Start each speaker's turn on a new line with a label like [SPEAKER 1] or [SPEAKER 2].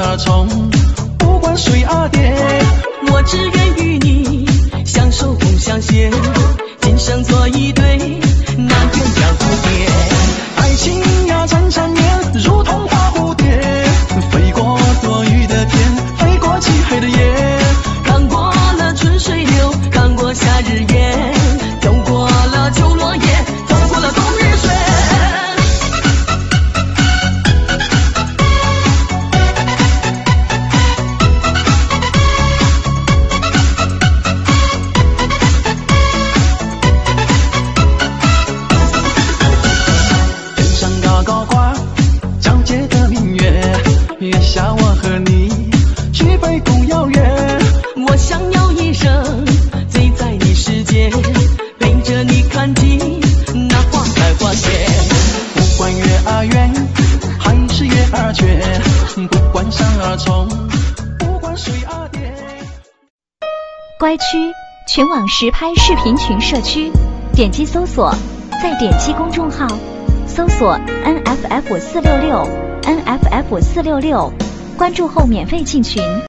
[SPEAKER 1] 而从，不管水啊跌，
[SPEAKER 2] 我只愿与你相守共相携，今生做一对那鸳鸯蝴蝶。
[SPEAKER 1] 爱情呀缠缠绵，如同花蝴蝶，飞过多雨的天，飞过漆黑的夜，
[SPEAKER 2] 看过了春水流，看过夏日炎，走过了秋落叶，走过了冬日雪。
[SPEAKER 1] 天上高高挂皎洁的明月，月下我和你举杯共邀月。
[SPEAKER 2] 我想要一生醉在你世界，陪着你看尽那花开花谢。
[SPEAKER 1] 不管月儿圆还是月儿缺，不管山儿冲，不管水儿跌。
[SPEAKER 3] 乖区全网实拍视频群社区，点击搜索，再点击公众号，搜索 NFF466 NFF466，关注后免费进群。